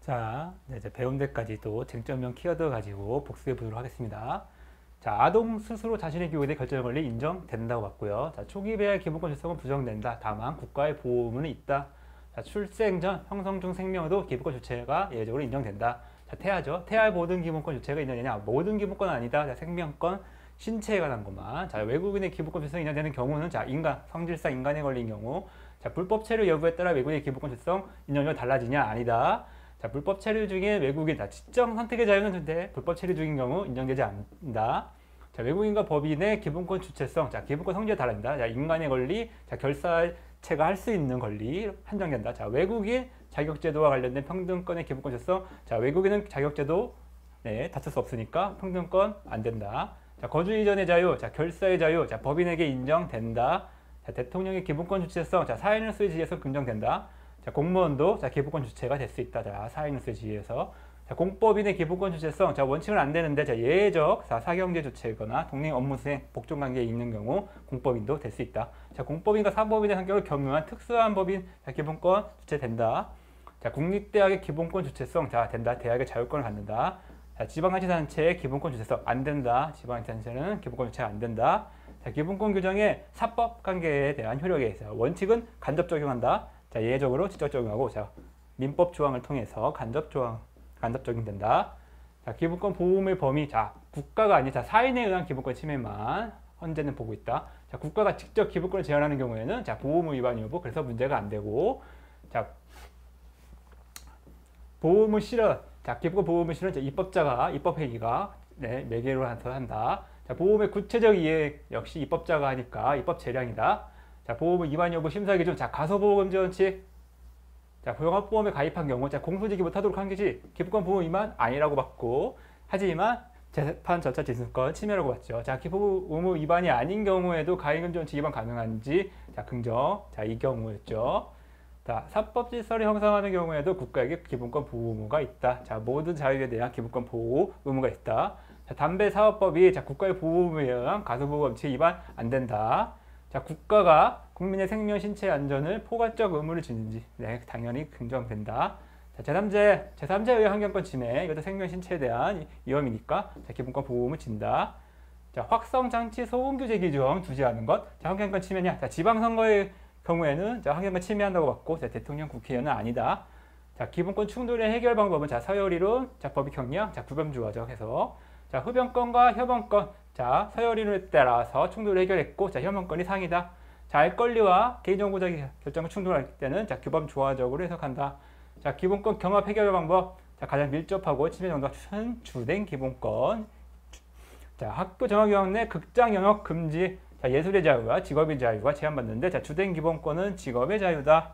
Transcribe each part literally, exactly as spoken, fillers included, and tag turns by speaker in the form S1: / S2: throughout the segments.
S1: 자, 네, 이제 배운 데까지도 쟁점형 키워드 가지고 복습해 보도록 하겠습니다. 자, 아동 스스로 자신의 교육에 대해 결정할 권리 인정된다고 봤고요. 자, 초기 배알 기본권 출생은 부정된다. 다만 국가의 보호문은 있다. 자, 출생 전 형성 중 생명에도 기본권 주체가 예외적으로 인정된다. 자, 태아죠. 태아의 모든 기본권 주체가 있느냐? 모든 기본권은 아니다. 자, 생명권, 신체에 관한 것만. 자, 외국인의 기본권 출생이 인정되는 경우는 자, 인간, 성질상 인간에 걸린 경우. 자, 불법 체류 여부에 따라 외국인의 기본권 출생 인정률이 달라지냐? 아니다. 자, 불법 체류 중에 외국인, 자, 지적 선택의 자유는 존재, 불법 체류 중인 경우 인정되지 않는다. 자, 외국인과 법인의 기본권 주체성, 자, 기본권 성질에 달한다. 자, 인간의 권리, 자, 결사체가 할 수 있는 권리 한정된다. 자, 외국인 자격제도와 관련된 평등권의 기본권 주체성, 자, 외국인은 자격제도, 네, 다툴 수 없으니까 평등권 안 된다. 자, 거주 이전의 자유, 자, 결사의 자유, 자, 법인에게 인정된다. 자, 대통령의 기본권 주체성, 자, 사회뉴스의 지위에서 긍정된다. 자, 공무원도 자, 기본권 주체가 될 수 있다. 자, 사회뉴스의 지위에서. 자, 공법인의 기본권 주체성, 자, 원칙은 안 되는데, 자, 예외적 자, 사경제 주체거나 독립 업무 수행, 복종 관계에 있는 경우 공법인도 될 수 있다. 자, 공법인과 사법인의 성격을 겸용한 특수한 법인, 자, 기본권 주체 된다. 자, 국립대학의 기본권 주체성, 자, 된다. 대학의 자율권을 갖는다. 자, 지방자치단체의 기본권 주체성 안 된다. 지방자치단체는 기본권 주체가 안 된다. 자, 기본권 규정의 사법 관계에 대한 효력에 자, 원칙은 간접 적용한다. 자, 예외적으로 직접 적용하고, 자, 민법 조항을 통해서 간접 조항, 간접 적용된다. 자, 기본권 보호의 범위, 자, 국가가 아닌, 자, 사인에 의한 기본권 침해만 현재는 보고 있다. 자, 국가가 직접 기본권을 제한하는 경우에는, 자, 보호무 위반 여부, 그래서 문제가 안 되고, 자, 보호무 실현, 자, 기본권 보호무 실현, 자, 입법자가, 입법회의가, 네, 매개로 해서 한다. 자, 보호의 구체적 이해 역시 입법자가 하니까 입법 재량이다. 자, 보호무 위반 여부 심사 기준, 자, 가소보호금지 원칙, 자, 종합보험에 가입한 경우, 자, 공소지기 못하도록 한 것이 기본권 보호 위반 아니라고 봤고, 하지만 재판 절차 진술권 침해라고 봤죠. 자, 기본의무 위반이 아닌 경우에도 가입금지 원칙 위반 가능한지, 자, 긍정, 자, 이 경우였죠. 자, 사법 질서를 형성하는 경우에도 국가에게 기본권 보호 의무가 있다. 자, 모든 자유에 대한 기본권 보호 의무가 있다. 자, 담배 사업법이 자, 국가의 보호 의무에 의한 가소보호 원칙 위반 안 된다. 자, 국가가 국민의 생명, 신체 안전을 포괄적 의무를 지는지, 네, 당연히 긍정된다. 자, 제삼자, 제삼자의 환경권 침해, 이것도 생명, 신체에 대한 위험이니까, 자, 기본권 보호 의무 진다. 자, 확성장치 소음 규제 기준 두지하는 것, 자, 환경권 침해냐? 자, 지방선거의 경우에는, 자, 환경권 침해한다고 봤고, 자, 대통령, 국회의원은 아니다. 자, 기본권 충돌의 해결 방법은, 자, 서열이론, 자, 법익 형량, 자, 구별주어적 해서, 자, 흡연권과 협언권, 자, 서열이론에 따라서 충돌을 해결했고, 자, 협언권이 상이다. 자, 알 권리와 개인정보 결정을 충돌할 때는, 자, 규범 조화적으로 해석한다. 자, 기본권 경합 해결 방법, 자, 가장 밀접하고 침해 정도가 큰 주된 기본권. 자, 학교 정학교육 내 극장 영역 금지, 자, 예술의 자유와 직업의 자유가 제한받는데, 자, 주된 기본권은 직업의 자유다.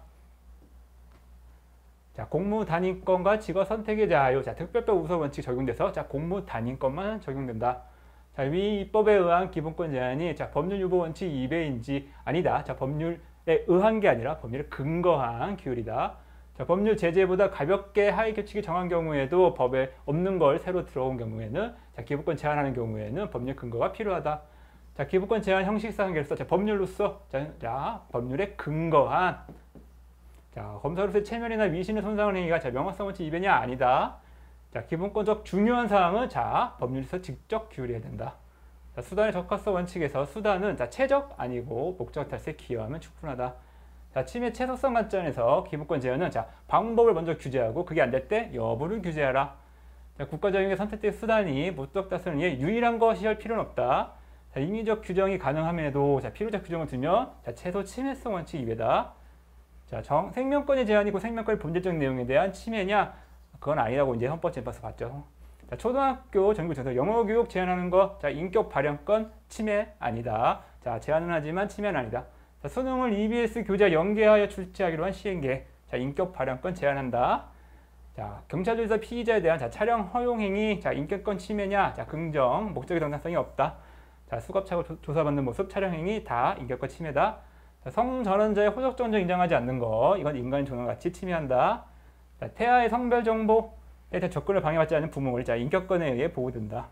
S1: 자, 공무 단임권과 직업 선택의 자유, 자, 특별법 우선 원칙 적용돼서, 자, 공무 단임권만 적용된다. 자, 위 입법에 의한 기본권 제한이, 자, 법률 유보 원칙 이 배인지 아니다. 자, 법률에 의한 게 아니라 법률에 근거한 규율이다. 자, 법률 제재보다 가볍게 하위 규칙이 정한 경우에도 법에 없는 걸 새로 들어온 경우에는, 자, 기본권 제한하는 경우에는 법률 근거가 필요하다. 자, 기본권 제한 형식상 결서, 자, 법률로서, 자, 자, 법률에 근거한, 자, 검사로서의 체면이나 위신을 손상하는 행위가, 자, 명확성 원칙 이 배냐 아니다. 자, 기본권적 중요한 사항은, 자, 법률에서 직접 규율해야 된다. 자, 수단의 적합성 원칙에서 수단은, 자, 최적 아니고 목적 달성에 기여하면 충분하다. 자, 침해 최소성 관점에서 기본권 제한은, 자, 방법을 먼저 규제하고 그게 안 될 때 여부를 규제하라. 자, 국가적인 선택된 수단이 목적 달성을 위해 유일한 것이 할 필요는 없다. 자, 임의적 규정이 가능함에도, 자, 필요적 규정을 두면, 자, 최소 침해성 원칙 이 배다. 자, 정, 생명권의 제한이고 생명권의 본질적 내용에 대한 침해냐? 그건 아니라고 이제 헌법재판소 봤죠. 자, 초등학교 전국에서 영어 교육 제한하는 거, 자, 인격 발현권 침해 아니다. 자, 제한은 하지만 침해는 아니다. 자, 수능을 이비에스 교재와 연계하여 출제하기로 한 시행계, 자, 인격 발현권 제한한다. 자, 경찰조사 피의자에 대한, 자, 촬영 허용 행위, 자, 인격권 침해냐? 자, 긍정, 목적의 정당성이 없다. 자, 수갑차고 조사받는 모습, 촬영 행위 다 인격권 침해다. 자, 성전환자의 호적 정정 인정하지 않는 거, 이건 인간의 존엄 가치 침해한다. 자, 태아의 성별 정보에 대한 접근을 방해받지 않는 부모를, 자, 인격권에 의해 보호된다.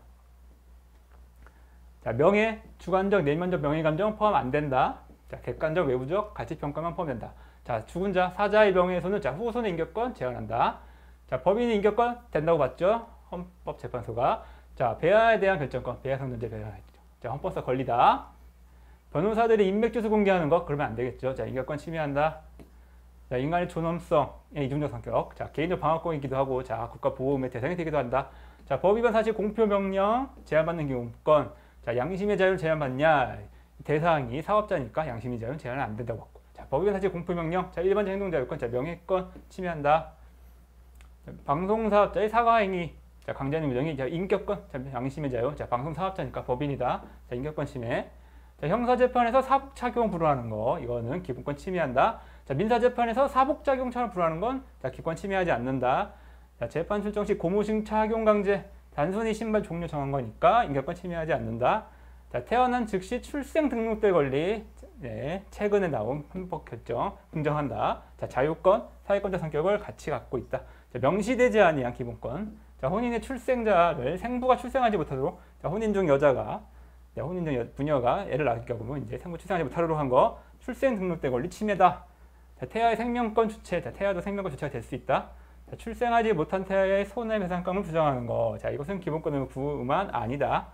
S1: 자, 명예, 주관적, 내면적 명예 감정 포함 안 된다. 자, 객관적, 외부적 가치 평가만 포함된다. 자, 죽은 자, 사자의 명예훼손은, 자, 후손의 인격권 제한한다. 자, 법인이 인격권 된다고 봤죠? 헌법재판소가. 자, 배아에 대한 결정권, 배아 성전제 배아했죠. 자, 헌법상 권리다. 변호사들이 인맥주소 공개하는 거 그러면 안 되겠죠. 자, 인격권 침해한다. 자, 인간의 존엄성의 이중적 성격. 자, 개인적 방어권이기도 하고, 자, 국가보호의 대상이 되기도 한다. 자, 법 위반 사실 공표 명령 제한받는 기본권. 자, 양심의 자유를 제한받냐? 대상이 사업자니까 양심의 자유는 제한은 안 된다고 했고. 자, 법 위반 사실 공표 명령. 자, 일반적 행동 자유권. 자, 명예권 침해한다. 자, 방송사업자의 사과행위. 자, 강제하는 규정이 자, 인격권. 자, 양심의 자유. 자, 방송사업자니까 법인이다. 자, 인격권 침해. 자, 형사재판에서 사복작용 불허하는 거. 이거는 기본권 침해한다. 자, 민사재판에서 사복작용처럼 불허하는 건 자, 기권 침해하지 않는다. 자, 재판 출정 시 고무신 착용 강제. 단순히 신발 종류 정한 거니까 인격권 침해하지 않는다. 자, 태어난 즉시 출생 등록될 권리. 네, 최근에 나온 헌법 결정 긍정한다. 자, 자유권, 사회권적 성격을 같이 갖고 있다. 자, 명시되지 아니한 기본권. 자, 혼인의 출생자를 생부가 출생하지 못하도록 자, 혼인 중 여자가 네, 혼인 중 여, 부녀가 애를 낳을 경우 이제 생부 출생하지 못하도록 한 거 출생 등록될 권리 침해다. 자, 태아의 생명권 주체. 자, 태아도 생명권 주체가 될 수 있다. 자, 출생하지 못한 태아의 손해배상감을 부정하는 거. 자, 이것은 기본권의 구만 아니다.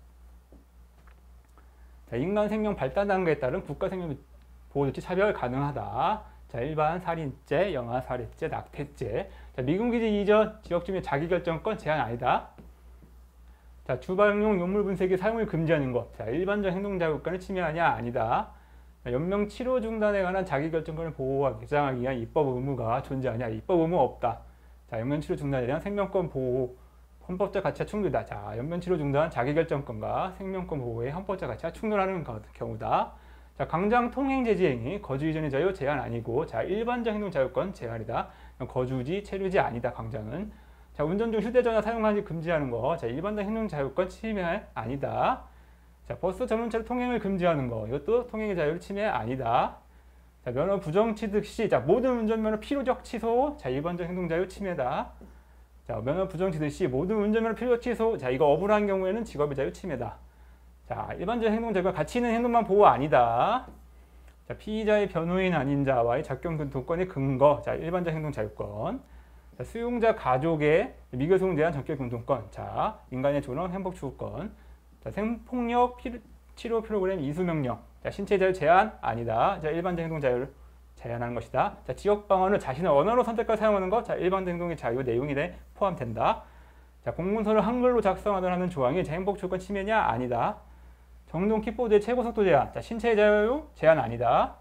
S1: 자, 인간 생명 발달 단계에 따른 국가 생명 보호 조치 차별 가능하다. 자, 일반 살인죄, 영아 살해죄, 낙태죄. 자, 미군기지 이전 지역 주민 자기결정권 제한 아니다. 자, 주방용 용물 분쇄기 사용을 금지하는 것. 자, 일반적 행동 자유권을 침해하냐 아니다. 자, 연명 치료 중단에 관한 자기결정권을 보호하기, 보장하기 위한 입법 의무가 존재하냐? 입법 의무 없다. 자, 연명 치료 중단에 대한 생명권 보호, 헌법적 가치와 충돌이다. 자, 연명 치료 중단 자기결정권과 생명권 보호의 헌법적 가치와 충돌하는 경우다. 자, 강장 통행 제지 행위, 거주 이전의 자유 제한 아니고, 자, 일반적 행동 자유권 제한이다. 거주지, 체류지 아니다. 강장은. 자, 운전 중 휴대전화 사용하지 금지하는 거. 자, 일반적 행동 자유권 침해 아니다. 자, 버스 전문차로 통행을 금지하는 거. 이것도 통행의 자유를 침해 아니다. 자, 면허 부정 취득 시, 자, 모든 운전면허 필요적 취소. 자, 일반적 행동 자유 침해다. 자, 면허 부정 취득 시 모든 운전면허 필요적 취소. 자, 이거 억울한 경우에는 직업의 자유 침해다. 자, 일반적 행동 자유가 가치 있는 행동만 보호 아니다. 자, 피의자의 변호인 아닌 자와의 작경 교통권의 근거. 자, 일반적 행동 자유권. 자, 수용자 가족의 미결손에 대한 전격 공동권. 자, 인간의 존엄 행복 추구권. 자, 생폭력 피로, 치료 프로그램 이수 명령. 자, 신체 자유 제한 아니다. 자, 일반적 행동 자유를 제한하는 것이다. 자, 지역 방언을 자신의 언어로 선택하여 사용하는 것. 자, 일반적 행동의 자유 내용이 포함된다. 자, 공문서를 한글로 작성하는 조항이 자, 행복 추구권 침해냐 아니다. 정동 킥보드의 최고 속도 제한. 자, 신체 자유 제한 아니다.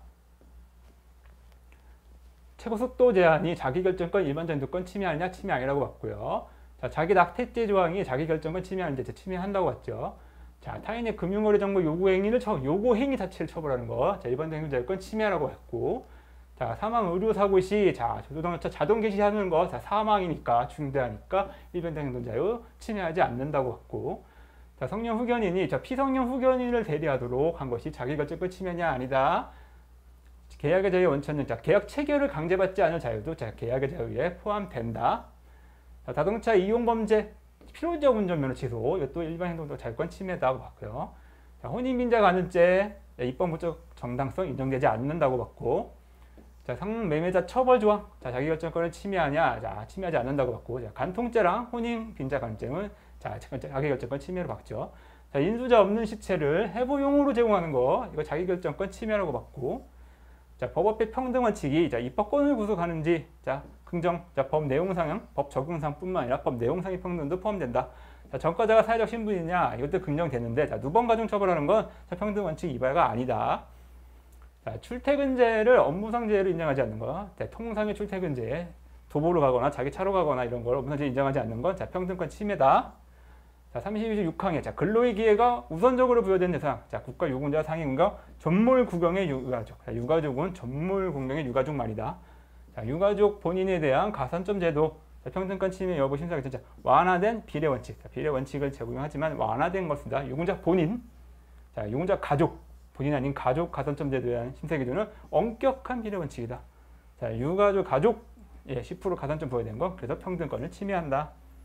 S1: 최고 속도 제한이 자기결정권, 일반적 행동권 침해하느냐, 침해 아니라고 봤고요. 자, 자기 낙태죄 조항이 자기결정권 침해하는데 침해한다고 봤죠. 자, 타인의 금융거래 정보 요구 행위를 처, 요구 행위 자체를 처벌하는 거. 자, 일반적 행동자유권 침해라고 했고. 자, 사망 의료 사고 시, 자, 조종차 자동 개시하는 거. 자, 사망이니까 중대하니까 일반적 행동자유 침해하지 않는다고 했고. 자, 성년 후견인이 자, 피성년 후견인을 대리하도록 한 것이 자기결정권 침해냐 아니다. 계약의 자유 원천은 자, 계약 체결을 강제받지 않을 자유도 자, 계약의 자유에 포함된다. 자, 자동차 이용 범죄, 필요적 운전면허 취소, 이것도 일반 행동적 자유권 침해다고 봤고요. 자, 혼인빈자 간음죄, 입법무적 정당성 인정되지 않는다고 봤고, 자, 상매매자 처벌 조항, 자, 자기결정권을 침해하냐, 자, 침해하지 않는다고 봤고, 자, 간통죄랑 혼인빈자 간음죄는 자, 자기결정권 침해로 봤죠. 자, 인수자 없는 시체를 해부용으로 제공하는 거, 이거 자기결정권 침해라고 봤고, 자, 법 앞에 평등 원칙이 자, 입법권을 구속하는지, 자, 긍정, 자, 법 내용상, 법 적용상뿐만 아니라 법 내용상의 평등도 포함된다. 자, 전과자가 사회적 신분이냐, 이것도 긍정되는데, 자, 누번 가중 처벌하는 건 자, 평등 원칙 위반가 아니다. 자, 출퇴근제를 업무상제로 인정하지 않는 거, 자, 통상의 출퇴근제, 도보로 가거나 자기 차로 가거나 이런 걸 업무상제 인정하지 않는 건 자, 평등권 침해다. 자, 삼십육 항에 자, 근로의 기회가 우선적으로 부여된 대상. 자, 국가 유공자 상임과 전몰 구경의 유가족. 자, 유가족은 전몰 구경의 유가족 말이다. 자, 유가족 본인에 대한 가산점 제도. 자, 평등권 침해 여부 심사 결정. 완화된 비례 원칙. 자, 비례 원칙을 적용하지만 완화된 것이다. 유공자 본인. 자, 유공자 가족. 본인 아닌 가족 가산점 제도에 대한 심사 기준은 엄격한 비례 원칙이다. 자, 유가족 가족 예, 십 퍼센트 가산점 부여된 거. 그래서 평등권을 침해한다.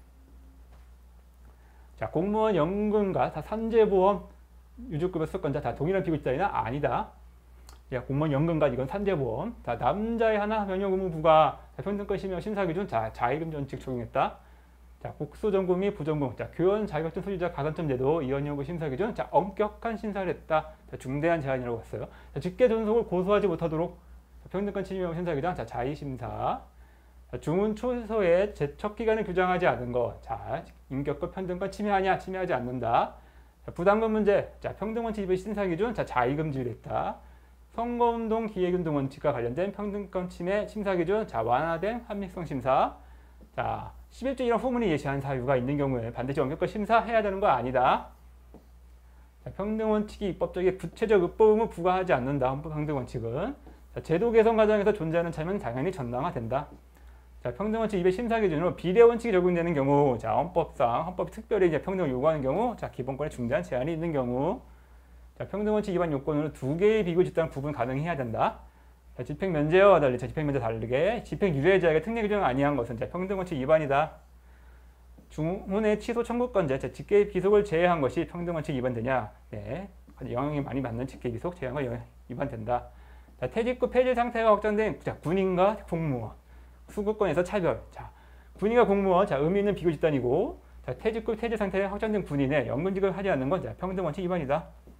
S1: 자, 공무원 연금과 다 산재보험, 유족급여 수급권자 다 동일한 피고 집단이나 아니다. 야, 공무원 연금까지 이건 산재보험. 자, 남자의 하나 면역 의무 부과. 자, 평등권 심의 심사 기준. 자, 자의금 원칙 적용했다. 자, 국수전공 및 부전공. 자, 교원 자격증 소유자 가산점 제도 이원 여부 심사 기준. 자, 엄격한 심사를 했다. 자, 중대한 제한이라고 했어요. 자, 직계 존속을 고소하지 못하도록. 자, 평등권 침해 심사 기준. 자, 자의 심사. 자, 중은 초소의 제척 기간을 규정하지 않은 것. 자, 인격과 평등권 침해하냐? 침해하지 않는다. 자, 부담금 문제. 자, 평등원칙 위반 심사 기준. 자, 자의금지를 했다. 선거운동 기획운동 원칙과 관련된 평등권 침해 심사 기준. 자, 완화된 합리성 심사. 자, 십일 조 일 항 후문이 예시한 사유가 있는 경우에 반드시 엄격한 심사해야 되는 거 아니다. 자, 평등원칙이 입법적인 구체적 의법을 부과하지 않는다. 헌법 평등원칙은. 자, 제도 개선 과정에서 존재하는 차이는 당연히 정당화된다. 자, 평등원칙 위반 심사 기준으로 비례원칙이 적용되는 경우, 자, 헌법상 헌법이 특별히 이제 평등을 요구하는 경우, 자, 기본권에 중대한 제한이 있는 경우, 자, 평등원칙 위반 요건으로 두 개의 비교 집단 구분 가능해야 된다. 자, 집행면제와 달리, 자, 집행면제 다르게 집행유예자에게 특례 규정을 아니한 것은 자, 평등원칙 위반이다. 중훈의 취소 청구권자, 자, 직계 비속을 제외한 것이 평등원칙 위반되냐? 네, 영향이 많이 받는 직계 비속 제한과 영향 위반된다. 자, 퇴직후 폐질 상태가 확정된 자, 군인과 공무원, 수급권에서 차별. 자, 군인과 공무원, 자, 의미 있는 비교 집단이고, 자, 퇴직 후 퇴직 상태에 확정된 군인의 연금지급을 하지 않는 건 자, 평등원칙 위반이다.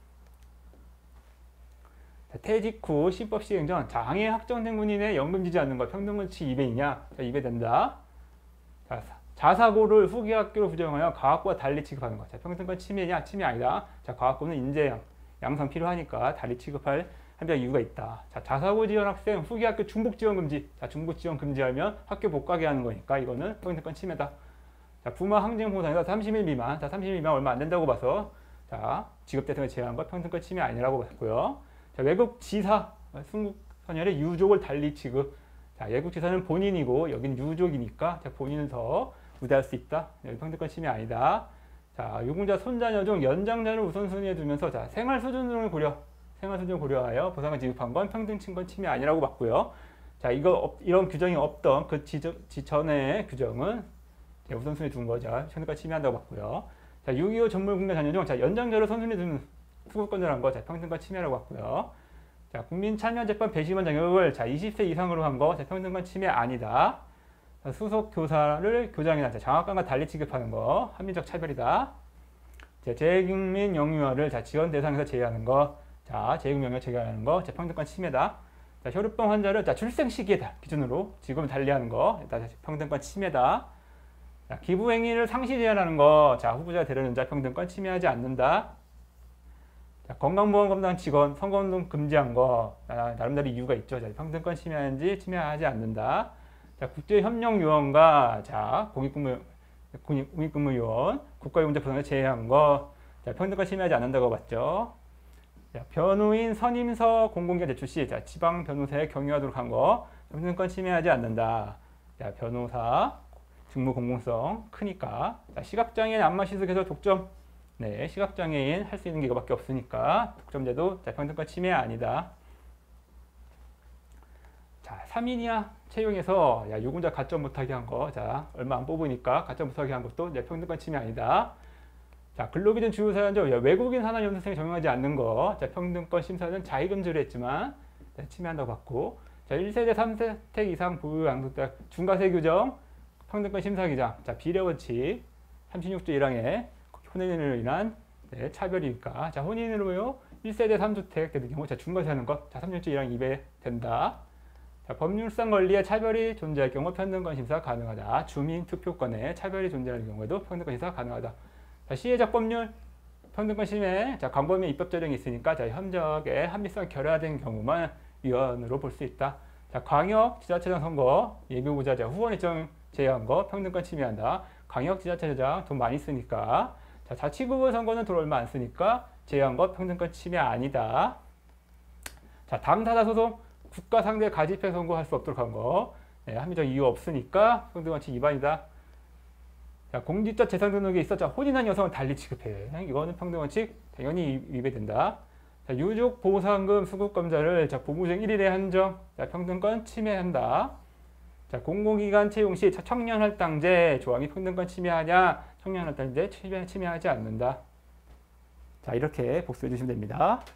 S1: 자, 퇴직 후 시법 시행 전 장애 확정된 군인의 연금 지지 않는 것 평등원칙 위배이냐? 자, 위배된다. 자, 자사고를 후기 학교로 부정하여 과학고와 달리 취급하는 것. 자, 평등권 침해냐? 침해 아니다. 자, 과학고는 인재 양성 필요하니까 달리 취급할 한별 이유가 있다. 자, 자사고 지원 학생 후기 학교 중복 지원 금지. 자, 중복 지원 금지하면 학교 못 가게 하는 거니까 이거는 평등권 침해다. 자, 부모 항쟁 보상에서 삼십 일 미만. 자, 삼십 일 미만 얼마 안 된다고 봐서 자, 직업 대상을 제외한 것 평등권 침해 아니라고 봤고요. 자, 외국 지사 순국 선열의 유족을 달리 취급. 자, 외국 지사는 본인이고 여기는 유족이니까 자, 본인은 더 우대할 수 있다. 여기 평등권 침해 아니다. 자, 유공자 손자녀 중 연장자를 우선순위에 두면서 자, 생활 수준 등을 고려. 생활 수준을 고려하여 보상을 지급한 건 평등 친권 침해 아니라고 봤고요. 자, 이거 이런 규정이 없던 그 지, 지전의 규정은 우선순위에 둔 거죠. 평등권 침해한다고 봤고요. 자, 육이오 전문 국내 자녀 중 자, 연장자를 선순위에 두는 수급권자라는 거 자, 평등권 침해라고 봤고요. 자, 국민 참여 재판 배심원 자격을 자, 이십 세 이상으로 한 거 자, 평등권 침해 아니다. 자, 수석 교사를 교장이나 자, 장학관과 달리 취급하는 거 합리적 차별이다. 자, 재국민 영유아를 자, 지원 대상에서 제외하는 거 자, 재국민영유 제외하는 거 자, 평등권 침해다. 자, 혈우병 환자를 자, 출생 시기에 기준으로 지급을 달리하는 거 자, 평등권 침해다. 자, 기부 행위를 상시 제한하는 거 자, 후보자 대리는 자, 평등권 침해하지 않는다. 자, 건강보험 검사 직원 선거운동 금지한 거 아, 나름대로 이유가 있죠. 자, 평등권 침해하는지 침해하지 않는다. 자, 국제협력요원과 자, 공익근무 공익근무요원 국가용자 부상을 제외한 거 자, 평등권 침해하지 않는다고 봤죠. 자, 변호인 선임서 공공기관 제출 시 자, 지방 변호사에 경유하도록 한 거 평등권 침해하지 않는다. 자, 변호사 직무 공공성 크니까. 자, 시각장애인 안마시술에서 독점. 네, 시각장애인 할 수 있는 게 이거밖에 없으니까 독점제도 자, 평등권 침해 아니다. 자, 삼 인 이하 채용해서 야, 유공자 가점 못하게 한 거, 자, 얼마 안 뽑으니까 가점 못하게 한 것도 야, 평등권 침해 아니다. 자, 근로기준 주요 사연자 외국인 산하연수생에 적용하지 않는 거, 자, 평등권 심사는 자의금지로 했지만 자, 침해한다고 봤고, 자, 일 세대 삼 세택 이상 보유 양육자 중과세 규정, 평등권 심사 기장, 자, 비례원칙 삼십육 조 일 항에 혼인으로 인한 네, 차별이니까, 자, 혼인으로요 일 세대 삼 주택 되는 경우 자, 중과세하는 것, 자, 삼십육 조 일 항 위배된다. 자, 법률상 권리에 차별이 존재할 경우 평등권 심사 가능하다. 주민 투표권에 차별이 존재하는 경우에도 평등권 심사 가능하다. 자, 시혜적 법률 평등권 심해. 자, 광범위 입법 조정이 있으니까 자, 현저하게 합리성 결여된 경우만 위헌으로 볼 수 있다. 자, 광역 지자체장 선거 예비 후보자 후원 일정 제외한 거 평등권 침해한다. 광역 지자체장 돈 많이 쓰니까. 자, 자치구분 선거는 돈 얼마 안 쓰니까 제외한 거 평등권 침해 아니다. 자, 당사자 소송 국가 상대 가집행 선고할 수 없도록 한 거. 네, 합리적 이유 없으니까 평등원칙 위반이다. 자, 공직자 재산 등록에 있어 자, 혼인한 여성은 달리 취급해. 이거는 평등원칙 당연히 위배된다. 자, 유족 보상금 수급검자를 자, 보무중 일 일에 한정. 자, 평등권 침해한다. 자, 공공기관 채용 시 청년할당제 조항이 평등권 침해하냐? 청년할당제 침해, 침해하지 않는다. 자, 이렇게 복수해 주시면 됩니다.